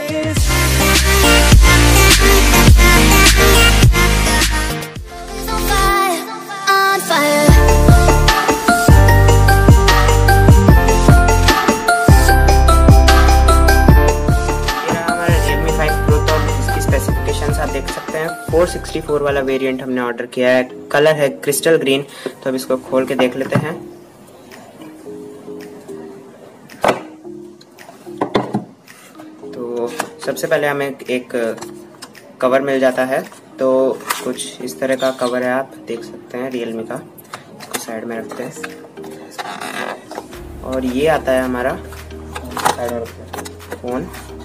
आप देख सकते हैं 464 वाला वेरिएंट हमने ऑर्डर किया है। कलर है क्रिस्टल ग्रीन। तो अब इसको खोल के देख लेते हैं। तो सबसे पहले हमें एक कवर मिल जाता है। तो कुछ इस तरह का कवर है, आप देख सकते हैं Realme का। इसको साइड में रखते हैं और ये आता है हमारा फोन।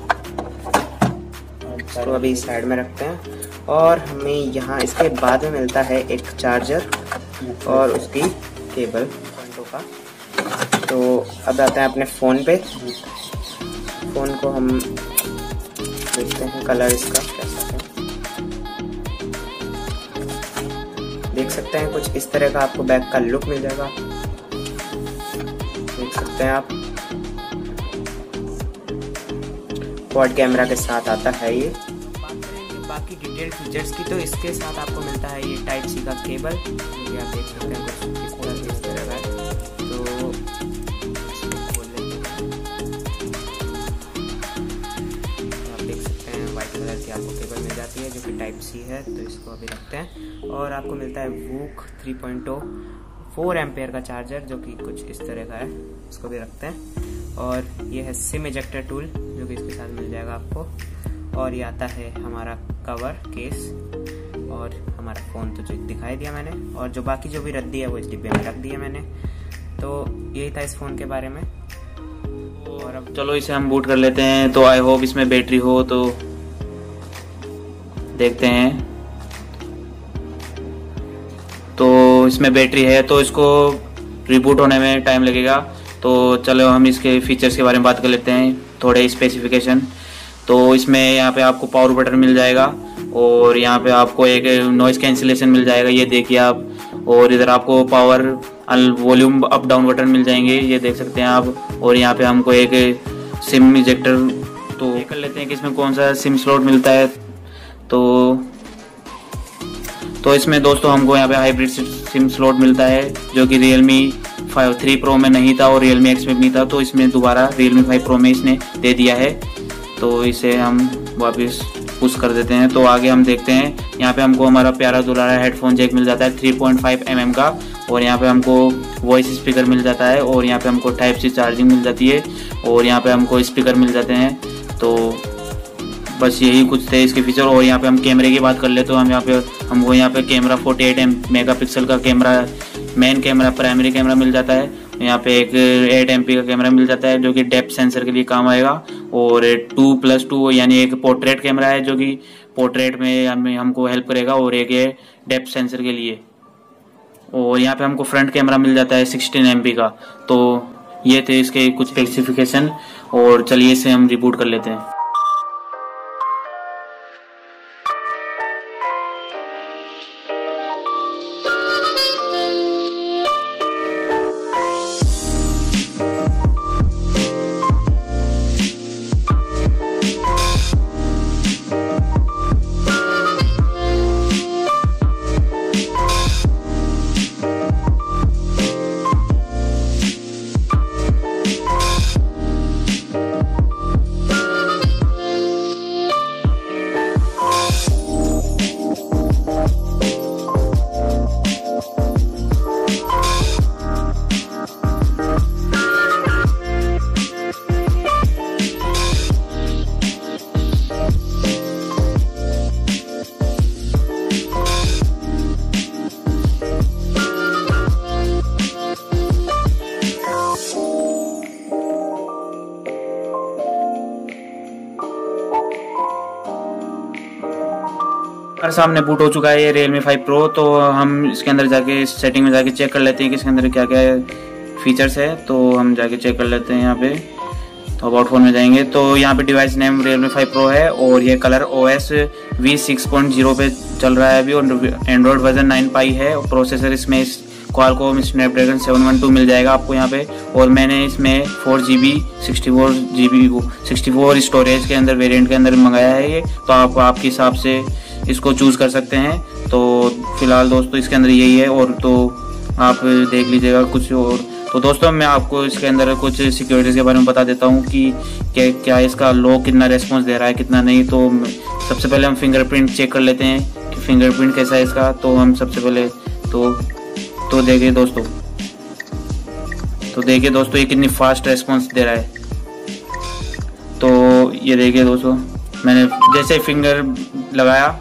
इसको अभी साइड में रखते हैं और हमें यहाँ इसके बाद में मिलता है एक चार्जर और उसकी केबल का। तो अब आते हैं अपने फ़ोन पे। फ़ोन को हम देखते हैं कलर इसका कैसा है। देख सकते हैं कुछ इस तरह का आपको बैक का लुक मिल जाएगा, देख सकते हैं आप। क्वाड कैमरा के साथ आता है ये। बाकी डिटेल फीचर्स की तो इसके साथ आपको मिलता है ये टाइप सी का केबल, ये आप देख सकते हैं कुछ इस तरह का है। तो खोल लेते हैं, आप देख सकते हैं वाइट कलर की आपको केबल मिल जाती है जो कि टाइप सी है। तो इसको अभी रखते हैं और आपको मिलता है वूक 3.0 4 एम्पेयर का चार्जर जो कि कुछ इस तरह का है। इसको भी रखते हैं और ये है सिम इजेक्टर टूल जो कि इसके साथ मिल जाएगा आपको। और ये आता है हमारा कवर केस और हमारा फ़ोन तो जो दिखाई दिया मैंने, और जो बाकी जो भी रद्दी है वो इस डिब्बे में रख दिया मैंने। तो यही था इस फ़ोन के बारे में। और अब चलो इसे हम बूट कर लेते हैं। तो आई होप इसमें बैटरी हो, तो देखते हैं। तो इसमें बैटरी है तो इसको रिबूट होने में टाइम लगेगा। तो चलो हम इसके फीचर्स के बारे में बात कर लेते हैं, थोड़े स्पेसिफिकेशन। तो इसमें यहाँ पे आपको पावर बटन मिल जाएगा और यहाँ पे आपको एक नॉइस कैंसिलेशन मिल जाएगा, ये देखिए आप। और इधर आपको power volume up down button मिल जाएंगे, ये देख सकते हैं आप। और यहाँ पे हमको एक सिम इजेक्टर, तो कर लेते हैं कि इसमें कौन सा सिम स्लॉट मिलता है। तो इसमें दोस्तों हमको यहाँ पे हाइब्रिड सिम स्लॉट मिलता है जो कि Realme 3 Pro में नहीं था और Realme X में नहीं था। तो इसमें दोबारा Realme 5 Pro में इसने दे दिया है। तो इसे हम वापस पुश कर देते हैं। तो आगे हम देखते हैं, यहाँ पे हमको हमारा प्यारा दुलारा हेडफोन जैक मिल जाता है 3.5 mm का। और यहाँ पे हमको वॉइस स्पीकर मिल जाता है और यहाँ पे हमको टाइप सी चार्जिंग मिल जाती है और यहाँ पे हमको स्पीकर मिल जाते हैं। तो बस यही कुछ थे इसके फीचर। और यहाँ पे हम कैमरे की बात कर ले तो हमको यहाँ पे कैमरा 48 मेगापिक्सल का camera, main camera, primary camera मिल जाता है। यहाँ पे एक 8 MP का कैमरा मिल जाता है जो कि डेप्थ सेंसर के लिए काम आएगा। और 2+2 यानी एक पोर्ट्रेट कैमरा है जो कि पोर्ट्रेट में हमको हेल्प करेगा, और एक है डेप्थ सेंसर के लिए। और यहाँ पे हमको फ्रंट कैमरा मिल जाता है 16 MP का। तो ये थे इसके कुछ स्पेसिफिकेशन। और चलिए इसे हम रिबूट कर लेते हैं। हमारे सामने बूट हो चुका है ये Realme 5 Pro। तो हम इसके अंदर जाके सेटिंग में जाके चेक कर लेते हैं कि इसके अंदर क्या क्या फीचर्स है। तो हम जाके चेक कर लेते हैं यहाँ पे। तो अबाउट फोन में जाएंगे तो यहाँ पे डिवाइस नेम Realme 5 Pro है और ये कलर OS V6.0 पे चल रहा है अभी, और एंड्रॉयड वर्जन 9 Pie है। और प्रोसेसर इसमें क्वालकॉम स्नैपड्रैगन 712 मिल जाएगा आपको यहाँ पे। और मैंने इसमें 4GB 64 स्टोरेज के अंदर वेरिएंट के अंदर मंगाया है ये, तो आप आपके हिसाब से इसको चूज़ कर सकते हैं। तो फिलहाल दोस्तों इसके अंदर यही है, और तो आप देख लीजिएगा कुछ और। तो दोस्तों मैं आपको इसके अंदर कुछ सिक्योरिटीज़ के बारे में बता देता हूँ कि क्या इसका लॉक कितना रेस्पॉन्स दे रहा है कितना नहीं। तो सबसे पहले हम फिंगरप्रिंट चेक कर लेते हैं कि फिंगरप्रिंट कैसा है इसका। तो हम सबसे पहले तो देखिए दोस्तों ये कितनी फास्ट रेस्पॉन्स दे रहा है। तो ये देखिए दोस्तों, मैंने जैसे फिंगर लगाया,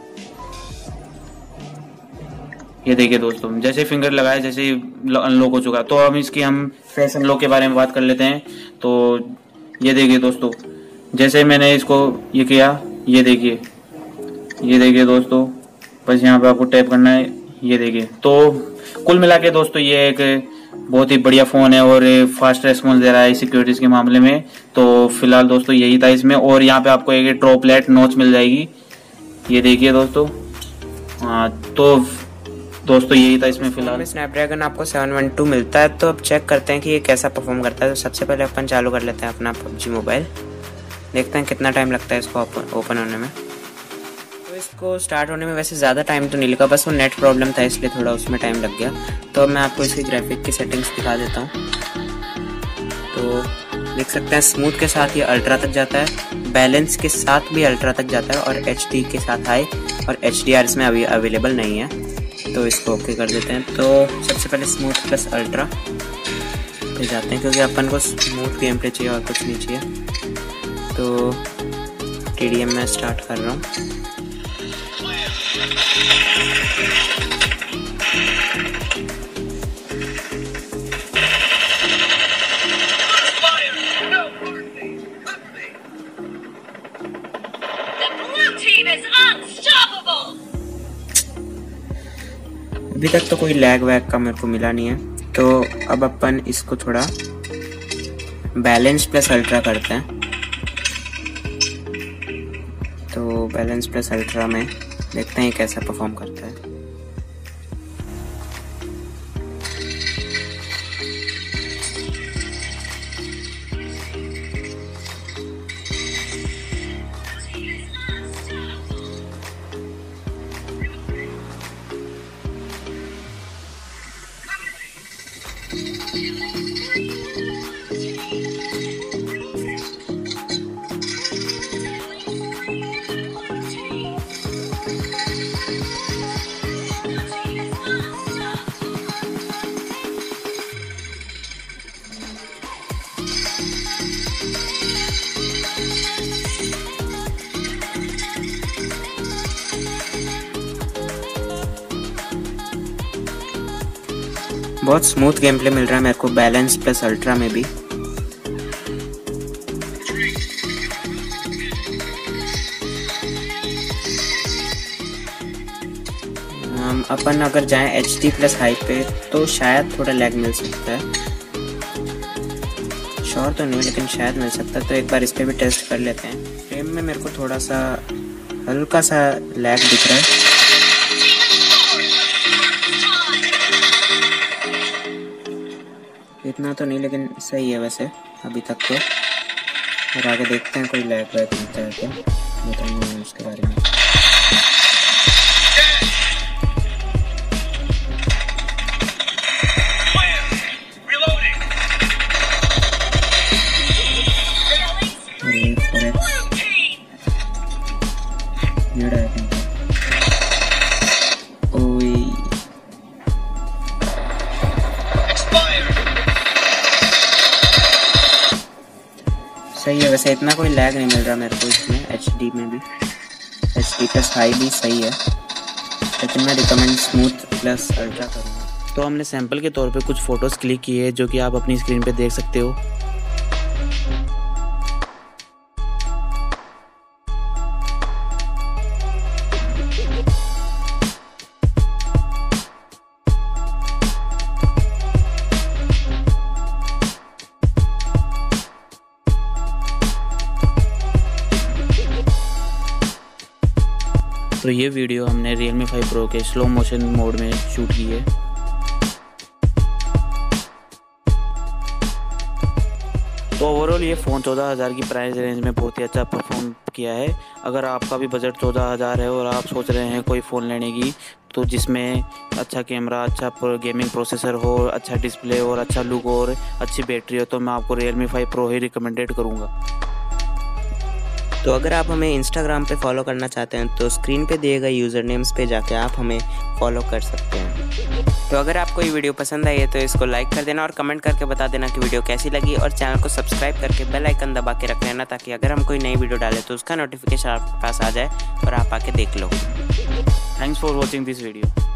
ये देखिए दोस्तों जैसे फिंगर लगाया जैसे अनलॉक हो चुका। तो हम फेस अनलॉक के बारे में बात कर लेते हैं। तो ये देखिए दोस्तों, जैसे मैंने इसको ये किया, ये देखिए दोस्तों, बस यहाँ पे आपको टैप करना है, ये देखिए। तो कुल मिला के दोस्तों ये एक बहुत ही बढ़िया फ़ोन है और फास्ट रेस्पॉन्स दे रहा है सिक्योरिटीज़ के मामले में। तो फिलहाल दोस्तों यही था इसमें। और यहाँ पे आपको एक ड्रॉपलेट नॉच मिल जाएगी, ये देखिए दोस्तों। हाँ तो दोस्तों यही था इसमें फिलहाल। स्नैपड्रैगन आपको 712 मिलता है। तो अब चेक करते हैं कि ये कैसा परफॉर्म करता है। तो सबसे पहले अपन चालू कर लेते हैं अपना PUBG मोबाइल, देखते हैं कितना टाइम लगता है इसको ओपन होने में। तो इसको स्टार्ट होने में वैसे ज़्यादा टाइम तो नहीं लगा, बस वो नेट प्रॉब्लम था इसलिए थोड़ा उसमें टाइम लग गया। तो मैं आपको इसकी ग्राफिक की सेटिंग्स दिखा देता हूँ। तो देख सकते हैं स्मूथ के साथ ये अल्ट्रा तक जाता है, बैलेंस के साथ भी अल्ट्रा तक जाता है, और HD के साथ हाई, और HDR इसमें अभी अवेलेबल नहीं है। तो इसको ओके कर देते हैं। तो सबसे पहले स्मूथ प्लस अल्ट्रा पे जाते हैं, क्योंकि अपन को स्मूथ गेम प्ले चाहिए और कुछ नहीं चाहिए। तो TDM में स्टार्ट कर रहा हूँ। अभी तक तो कोई लैग वैग का मेरे को मिला नहीं है। तो अब अपन इसको थोड़ा बैलेंस प्लस अल्ट्रा करते हैं। तो बैलेंस प्लस अल्ट्रा में देखते हैं कैसा परफॉर्म करता है। बहुत स्मूथ गेम प्ले मिल रहा है मेरे को बैलेंस प्लस अल्ट्रा में भी। अपन अगर जाएं HD प्लस हाई पे तो शायद थोड़ा लैग मिल सकता है, श्योर तो नहीं लेकिन शायद मिल सकता है। तो एक बार इस पे भी टेस्ट कर लेते हैं। फ्रेम में मेरे को थोड़ा सा हल्का सा लैग दिख रहा है। इतना तो नहीं लेकिन सही है वैसे अभी तक तो। और आगे देखते हैं कोई लैग वैग मिलता है क्या, बताऊंगा उसके बारे में। सही है वैसे, इतना कोई लैग नहीं मिल रहा मेरे को इसमें। HD में भी HD प्लस हाई भी सही है, लेकिन मैं रिकमेंड स्मूथ प्लस अल्ट्रा करूँगा। तो हमने सैंपल के तौर पे कुछ फ़ोटोज़ क्लिक किए जो कि आप अपनी स्क्रीन पे देख सकते हो। तो ये वीडियो हमने Realme 5 Pro के स्लो मोशन मोड में शूट की है। तो ओवरऑल ये फ़ोन 14,000 की प्राइस रेंज में बहुत ही अच्छा परफॉर्म किया है। अगर आपका भी बजट 14,000 है और आप सोच रहे हैं कोई फ़ोन लेने की, तो जिसमें अच्छा कैमरा, अच्छा गेमिंग प्रोसेसर हो, अच्छा डिस्प्ले और अच्छा लुक और अच्छी बैटरी हो, तो मैं आपको Realme 5 Pro ही रिकमेंडेड करूँगा। तो अगर आप हमें इंस्टाग्राम पे फॉलो करना चाहते हैं तो स्क्रीन पे दिए गए यूज़र नेम्स पे जाके आप हमें फॉलो कर सकते हैं। तो अगर आपको ये वीडियो पसंद आई है तो इसको लाइक कर देना और कमेंट करके बता देना कि वीडियो कैसी लगी, और चैनल को सब्सक्राइब करके बेल आइकन दबा के रख लेना, ताकि अगर हम कोई नई वीडियो डालें तो उसका नोटिफिकेशन आपके पास आ जाए और आप आके देख लो। Thanks for watching this video.